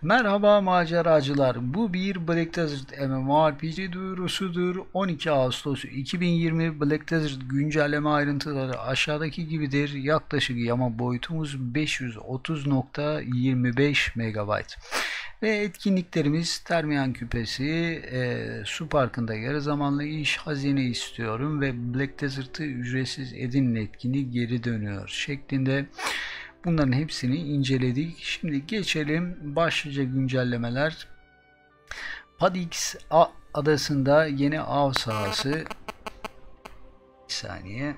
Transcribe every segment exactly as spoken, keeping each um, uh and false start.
Merhaba maceracılar. Bu bir Black Desert MMORPG duyurusudur. on iki Ağustos iki bin yirmi Black Desert güncelleme ayrıntıları aşağıdaki gibidir. Yaklaşık yama boyutumuz beş yüz otuz nokta yirmi beş megabayt. Ve etkinliklerimiz Termiyan Küpesi, e, Su Parkı'nda yarı zamanlı iş, hazine istiyorum ve Black Desert'ı ücretsiz edinin etkinliği geri dönüyor şeklinde. Bunların hepsini inceledik. Şimdi geçelim başlıca güncellemeler. Padix adasında yeni av sahası. Bir saniye.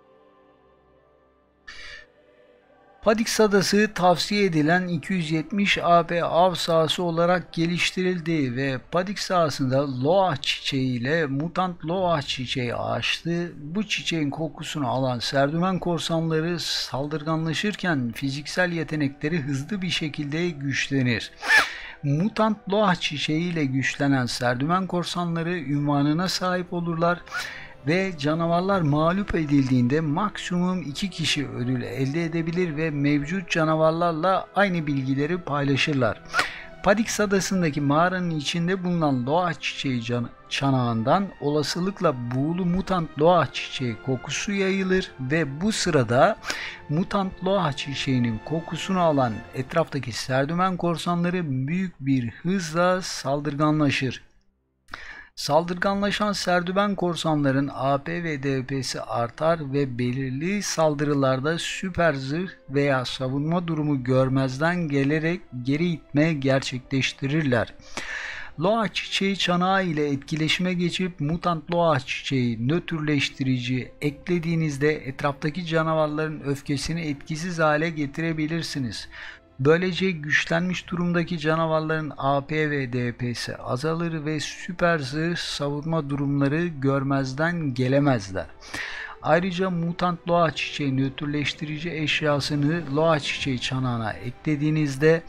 Padix adası tavsiye edilen iki yüz yetmiş A P av sahası olarak geliştirildi ve Padix sahasında Loa çiçeği ile mutant Loa çiçeği açtı. Bu çiçeğin kokusunu alan Serdümen korsanları saldırganlaşırken fiziksel yetenekleri hızlı bir şekilde güçlenir. Mutant Loa çiçeği ile güçlenen Serdümen korsanları ünvanına sahip olurlar ve canavarlar mağlup edildiğinde maksimum iki kişi ödül elde edebilir ve mevcut canavarlarla aynı bilgileri paylaşırlar. Padix adasındaki mağaranın içinde bulunan Loa çiçeği çanağından olasılıkla buğulu mutant Loa çiçeği kokusu yayılır ve bu sırada mutant Loa çiçeğinin kokusunu alan etraftaki Serdümen korsanları büyük bir hızla saldırganlaşır. Saldırganlaşan Serdümen korsanların A P ve D P'si artar ve belirli saldırılarda süper zırh veya savunma durumu görmezden gelerek geri itme gerçekleştirirler. Loa çiçeği çanağı ile etkileşime geçip mutant Loa çiçeği nötrleştirici eklediğinizde etraftaki canavarların öfkesini etkisiz hale getirebilirsiniz. Böylece güçlenmiş durumdaki canavarların A P ve D P'si azalır ve süper zırh savunma durumları görmezden gelemezler. Ayrıca mutant Loa çiçeği nötrleştirici eşyasını Loa çiçeği çanağına eklediğinizde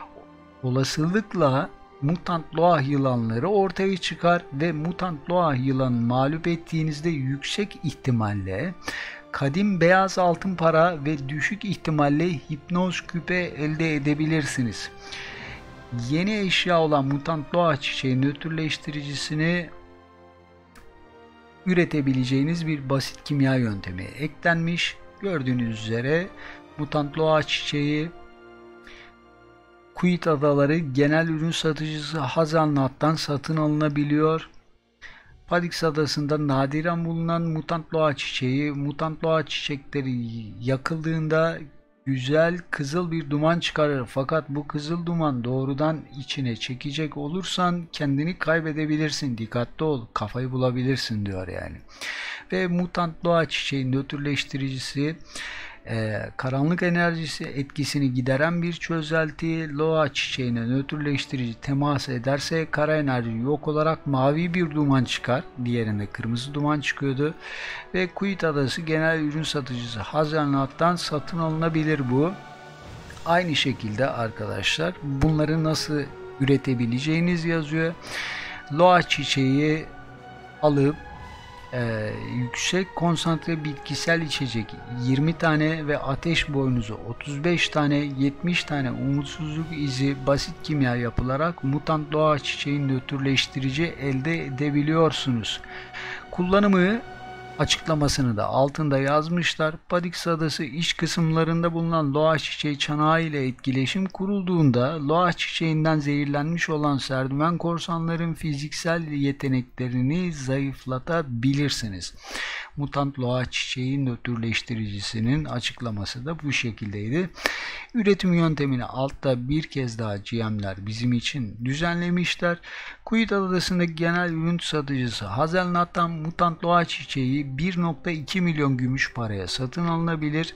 olasılıkla mutant Loa yılanları ortaya çıkar ve mutant Loa yılanı mağlup ettiğinizde yüksek ihtimalle kadim beyaz altın para ve düşük ihtimalle hipnoz küpe elde edebilirsiniz. Yeni eşya olan mutant Loa çiçeği nötrleştiricisini üretebileceğiniz bir basit kimya yöntemi eklenmiş. Gördüğünüz üzere mutant Loa çiçeği Kuit Adaları genel ürün satıcısı Hazelnut'tan satın alınabiliyor. Padix adasında nadiren bulunan mutant Loa çiçeği, mutant Loa çiçekleri yakıldığında güzel kızıl bir duman çıkarır. Fakat bu kızıl duman doğrudan içine çekecek olursan kendini kaybedebilirsin. Dikkatli ol, kafayı bulabilirsin diyor yani. Ve mutant Loa çiçeği nötrleştiricisi Ee, karanlık enerjisi etkisini gideren bir çözelti. Loa çiçeğine nötrleştirici temas ederse kara enerji yok olarak mavi bir duman çıkar. Diğerinde kırmızı duman çıkıyordu. Ve Kuit Adası genel ürün satıcısı Hazelnut'tan satın alınabilir bu. Aynı şekilde arkadaşlar bunları nasıl üretebileceğiniz yazıyor. Loa çiçeği alıp Ee, yüksek konsantre bitkisel içecek yirmi tane ve ateş boynuzu otuz beş tane, yetmiş tane umutsuzluk izi basit kimya yapılarak mutant Loa çiçeği nötrleştirici elde edebiliyorsunuz. Kullanımı açıklamasını da altında yazmışlar. Padix adası iç kısımlarında bulunan Loa çiçeği çanağı ile etkileşim kurulduğunda Loa çiçeğinden zehirlenmiş olan Serdümen korsanların fiziksel yeteneklerini zayıflatabilirsiniz. Mutant Loa çiçeği nötrleştiricisinin açıklaması da bu şekildeydi. Üretim yöntemini altta bir kez daha G M'ler bizim için düzenlemişler. Kuit Adası'ndaki genel ürün satıcısı Hazelnut'tan mutant Loa çiçeği bir nokta iki milyon gümüş paraya satın alınabilir.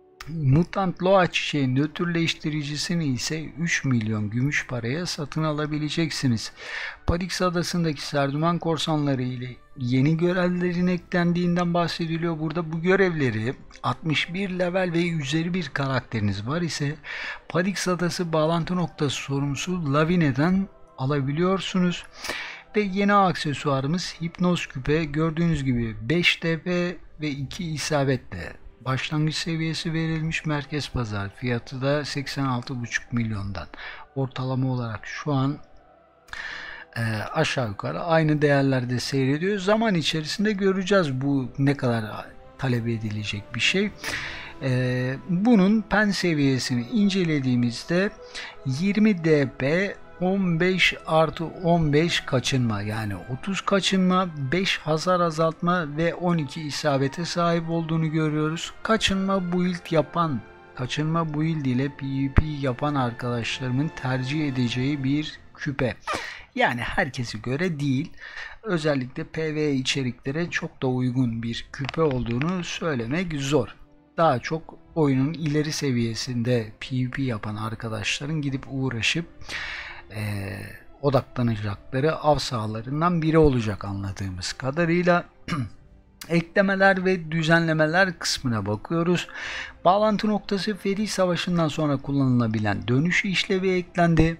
Mutant Loa çiçeği nötrleştiricisini ise üç milyon gümüş paraya satın alabileceksiniz. Padix adasındaki Serdümen korsanları ile yeni görevlerin eklendiğinden bahsediliyor. Burada bu görevleri altmış bir level ve üzeri bir karakteriniz var ise Padix adası bağlantı noktası sorumlusu Lavine'den alabiliyorsunuz. Ve yeni aksesuarımız Hipnoz küpe, gördüğünüz gibi beş T P ve iki isabetle Başlangıç seviyesi verilmiş, merkez pazar fiyatı da seksen altı buçuk milyondan. Ortalama olarak şu an e, aşağı yukarı aynı değerlerde seyrediyor. Zaman içerisinde göreceğiz bu ne kadar talep edilecek bir şey. E, bunun pen seviyesini incelediğimizde yirmi D P, on beş artı on beş kaçınma, yani otuz kaçınma, beş hasar azaltma ve on iki isabete sahip olduğunu görüyoruz. Kaçınma build yapan, kaçınma build ile PvP yapan arkadaşlarımın tercih edeceği bir küpe. Yani herkese göre değil. Özellikle PvE içeriklere çok da uygun bir küpe olduğunu söylemek zor. Daha çok oyunun ileri seviyesinde PvP yapan arkadaşların gidip uğraşıp e, odaklanacakları av sahalarından biri olacak anladığımız kadarıyla. Eklemeler ve düzenlemeler kısmına bakıyoruz. Bağlantı noktası Fetih Savaşı'ndan sonra kullanılabilen dönüş işlevi eklendi.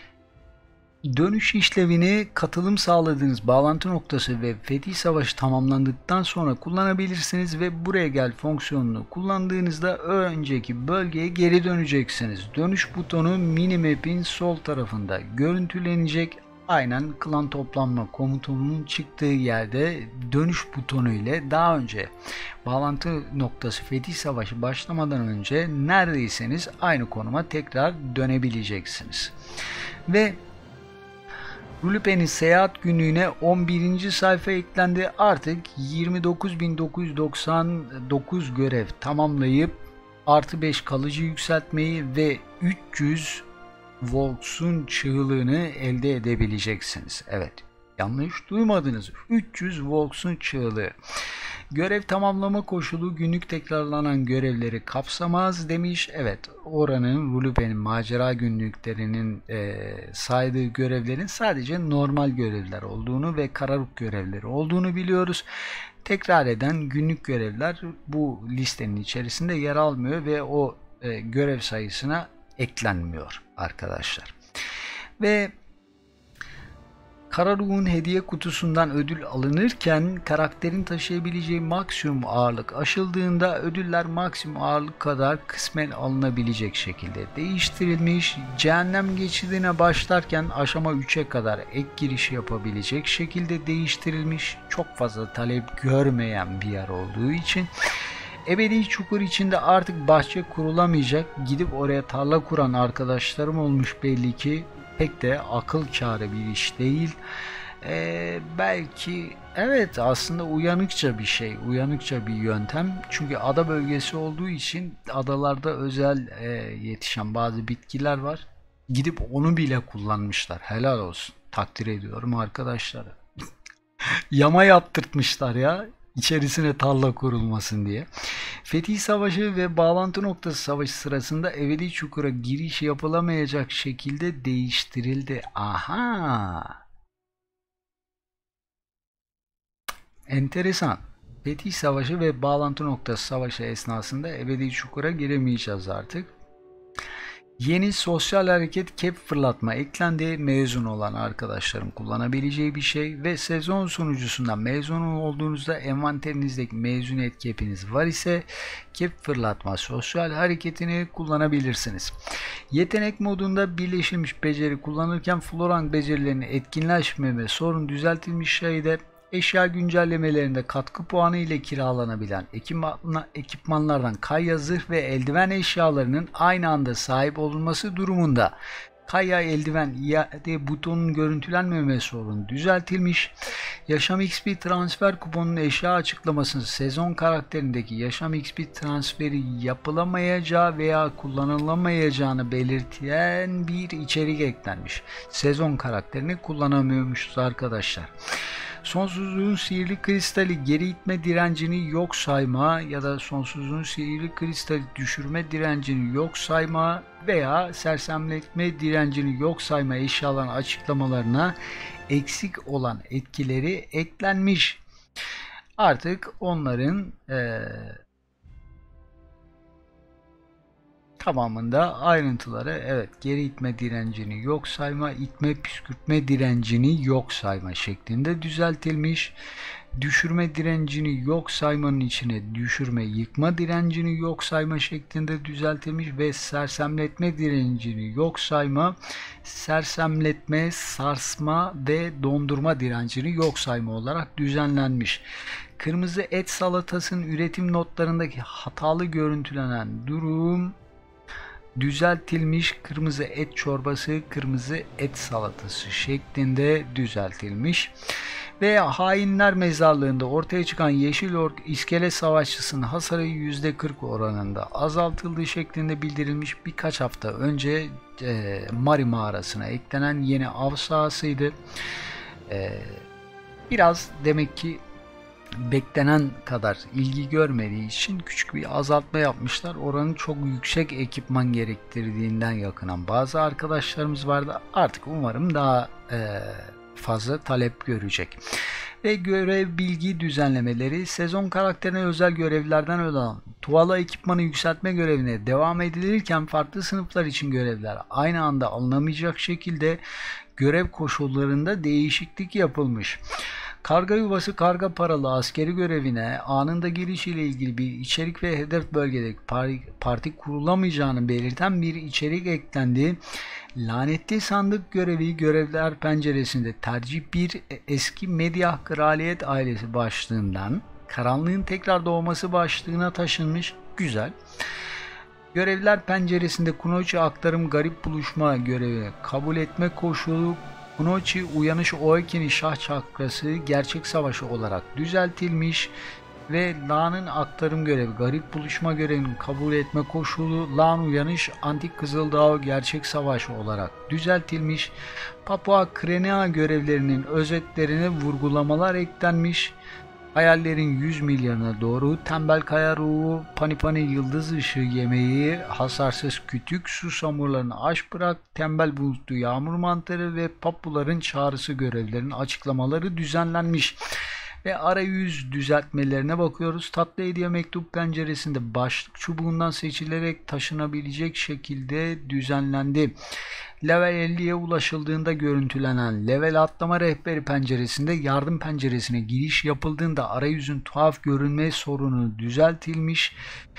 Dönüş işlevini katılım sağladığınız bağlantı noktası ve Fetih Savaşı tamamlandıktan sonra kullanabilirsiniz ve buraya gel fonksiyonunu kullandığınızda önceki bölgeye geri döneceksiniz. Dönüş butonu minimap'in sol tarafında görüntülenecek. Aynen klan toplanma komutunun çıktığı yerde dönüş butonu ile daha önce bağlantı noktası Fetih Savaşı başlamadan önce neredeyseniz aynı konuma tekrar dönebileceksiniz. Ve Rulupen'in seyahat günlüğüne on birinci sayfa eklendi. Artık yirmi dokuz bin dokuz yüz doksan dokuz görev tamamlayıp artı beş kalıcı yükseltmeyi ve üç yüz Volks'un çığlığını elde edebileceksiniz. Evet, yanlış duymadınız. üç yüz Volks'un çığlığı. Görev tamamlama koşulu günlük tekrarlanan görevleri kapsamaz demiş. Evet, oranın Rulupen'in macera günlüklerinin e, saydığı görevlerin sadece normal görevler olduğunu ve Kararuk görevleri olduğunu biliyoruz. Tekrar eden günlük görevler bu listenin içerisinde yer almıyor ve o e, görev sayısına eklenmiyor arkadaşlar. Ve Kararuk'un hediye kutusundan ödül alınırken karakterin taşıyabileceği maksimum ağırlık aşıldığında ödüller maksimum ağırlık kadar kısmen alınabilecek şekilde değiştirilmiş. Cehennem geçidine başlarken aşama üçe kadar ek giriş yapabilecek şekilde değiştirilmiş. Çok fazla talep görmeyen bir yer olduğu için ebedi çukur içinde artık bahçe kurulamayacak. Gidip oraya tarla kuran arkadaşlarım olmuş belli ki. Pek de akıl kârı bir iş değil. Ee, belki evet, aslında uyanıkça bir şey, uyanıkça bir yöntem. Çünkü ada bölgesi olduğu için adalarda özel e, yetişen bazı bitkiler var. Gidip onu bile kullanmışlar. Helal olsun. Takdir ediyorum arkadaşlar. Yama yaptırtmışlar ya, içerisine tarla kurulmasın diye. Fetih Savaşı ve Bağlantı Noktası Savaşı sırasında ebedi çukura giriş yapılamayacak şekilde değiştirildi. Aha! Enteresan. Fetih Savaşı ve Bağlantı Noktası Savaşı esnasında ebedi çukura giremeyeceğiz artık. Yeni sosyal hareket kep fırlatma eklendi. Mezun olan arkadaşlarım kullanabileceği bir şey ve sezon sunucusundan mezun olduğunuzda envanterinizdeki mezuniyet kepiniz var ise kep fırlatma sosyal hareketini kullanabilirsiniz. Yetenek modunda birleşilmiş beceri kullanırken Florang becerilerinin etkinleşmeme sorun düzeltilmiş şeyde eşya güncellemelerinde katkı puanı ile kiralanabilen ekipmanlardan kayya, zırh ve eldiven eşyalarının aynı anda sahip olunması durumunda kayya eldiven iade butonunun görüntülenmeme sorunu düzeltilmiş. Yaşam X P transfer kuponunun eşya açıklamasını sezon karakterindeki yaşam X P transferi yapılamayacağı veya kullanılamayacağını belirten bir içerik eklenmiş. Sezon karakterini kullanamıyormuşuz arkadaşlar. Sonsuzluğun sihirli kristali geri itme direncini yok sayma ya da sonsuzluğun sihirli kristali düşürme direncini yok sayma veya sersemletme direncini yok sayma eşyaların açıklamalarına eksik olan etkileri eklenmiş. Artık onların ee, tamamında ayrıntıları, evet, geri itme direncini yok sayma, itme püskürtme direncini yok sayma şeklinde düzeltilmiş. düşürme direncini yok saymanın içine düşürme yıkma direncini yok sayma şeklinde düzeltilmiş ve sersemletme direncini yok sayma, sersemletme, sarsma ve dondurma direncini yok sayma olarak düzenlenmiş. Kırmızı et salatasının üretim notlarındaki hatalı görüntülenen durum düzeltilmiş. Kırmızı et çorbası, kırmızı et salatası şeklinde düzeltilmiş. Ve hainler mezarlığında ortaya çıkan Yeşil Ork iskelet savaşçısının hasarı yüzde kırk oranında azaltıldığı şeklinde bildirilmiş. Birkaç hafta önce e, Mari mağarasına eklenen yeni av sahasıydı. E, biraz demek ki beklenen kadar ilgi görmediği için küçük bir azaltma yapmışlar. Oranın çok yüksek ekipman gerektirdiğinden yakınan bazı arkadaşlarımız vardı. Artık umarım daha e, fazla talep görecek. Ve görev bilgi düzenlemeleri sezon karakterine özel görevlerden olan tuvala ekipmanı yükseltme görevine devam edilirken farklı sınıflar için görevler aynı anda alınamayacak şekilde görev koşullarında değişiklik yapılmış. Karga yuvası karga paralı askeri görevine anında giriş ile ilgili bir içerik ve hedef bölgedeki parti kurulamayacağını belirten bir içerik eklendi. Lanetli sandık görevi görevler penceresinde tercih bir eski Medyah Kraliyet ailesi başlığından karanlığın tekrar doğması başlığına taşınmış. Güzel. Görevler penceresinde Kunoichi aktarım garip buluşma görevi kabul etme koşulu Kunoichi uyanış Oaken'i şah çakrası gerçek savaşı olarak düzeltilmiş ve La'nın aktarım görevi garip buluşma görevini kabul etme koşulu La'nın uyanış antik Kızıldağ gerçek savaşı olarak düzeltilmiş. Papua Krenea görevlerinin özetlerine vurgulamalar eklenmiş. Hayallerin yüz milyarına doğru tembel kaya ruhu, panipani yıldız ışığı yemeği, hasarsız kütük, susamurlarını aş bırak, tembel bulutlu yağmur mantarı ve papuların çağrısı görevlerinin açıklamaları düzenlenmiş. Ve arayüz düzeltmelerine bakıyoruz. Tatlı hediye mektup penceresinde başlık çubuğundan seçilerek taşınabilecek şekilde düzenlendi. Level elliye ulaşıldığında görüntülenen level atlama rehberi penceresinde yardım penceresine giriş yapıldığında arayüzün tuhaf görünme sorunu düzeltilmiş.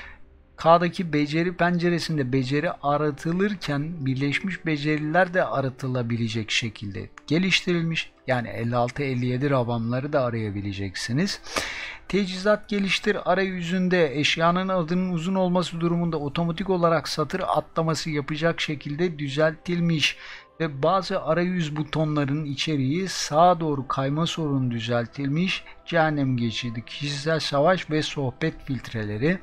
K'daki beceri penceresinde beceri aratılırken birleşmiş beceriler de aratılabilecek şekilde geliştirilmiş. Yani elli altı elli yedi rakamları da arayabileceksiniz. Teçhizat geliştir arayüzünde eşyanın adının uzun olması durumunda otomatik olarak satır atlaması yapacak şekilde düzeltilmiş. Ve bazı arayüz butonlarının içeriği sağa doğru kayma sorunu düzeltilmiş. Cehennem geçidi, kişisel savaş ve sohbet filtreleri.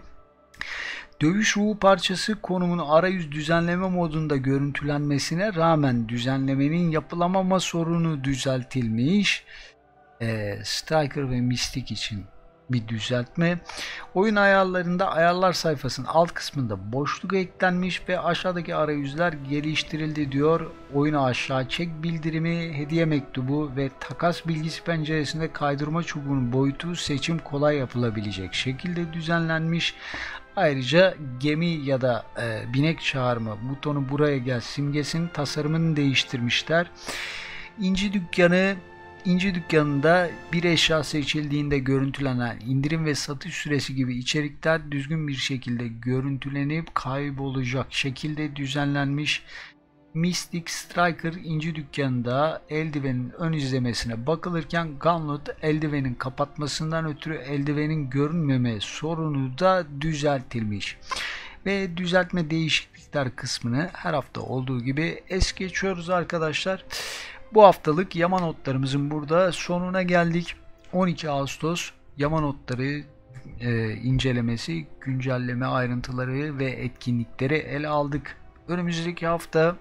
Dövüş ruhu parçası konumunun arayüz düzenleme modunda görüntülenmesine rağmen düzenlemenin yapılamama sorunu düzeltilmiş. E, Striker ve Mystic için bir düzeltme. Oyun ayarlarında ayarlar sayfasının alt kısmında boşluk eklenmiş ve aşağıdaki arayüzler geliştirildi diyor. Oyunu aşağı çek bildirimi, hediye mektubu ve takas bilgisi penceresinde kaydırma çubuğunun boyutu seçim kolay yapılabilecek şekilde düzenlenmiş. Ayrıca gemi ya da e, binek çağırma butonu buraya gel simgesinin tasarımını değiştirmişler. İnci dükkanı İnci dükkanında bir eşya seçildiğinde görüntülenen indirim ve satış süresi gibi içerikler düzgün bir şekilde görüntülenip kaybolacak şekilde düzenlenmiş. Mystic Striker İnci dükkanında eldivenin ön izlemesine bakılırken Gunloot eldivenin kapatmasından ötürü eldivenin görünmeme sorunu da düzeltilmiş. Ve düzeltme değişiklikler kısmını her hafta olduğu gibi es geçiyoruz arkadaşlar. Bu haftalık yama notlarımızın burada sonuna geldik. on iki Ağustos yama notları e, incelemesi, güncelleme ayrıntıları ve etkinlikleri ele aldık. Önümüzdeki hafta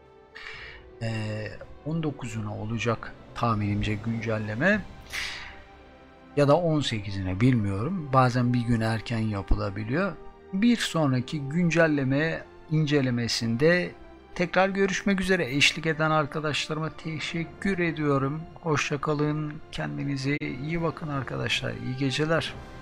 e, on dokuzuna olacak tahminimce güncelleme ya da on sekizine bilmiyorum. Bazen bir gün erken yapılabiliyor. Bir sonraki güncelleme incelemesinde tekrar görüşmek üzere. Eşlik eden arkadaşlarıma teşekkür ediyorum. Hoşça kalın. Kendinize iyi bakın arkadaşlar. İyi geceler.